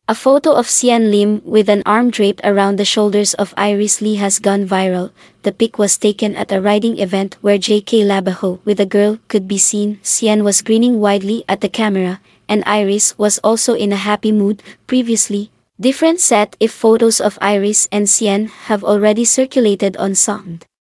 A photo of Xian Lim with an arm draped around the shoulders of Erich Lee has gone viral. The pic was taken at a riding event where J.K. Labajo with a girl could be seen. Xian was grinning widely at the camera, and Iris was also in a happy mood. Previously, different set if photos of Iris and Xian have already circulated on Sound.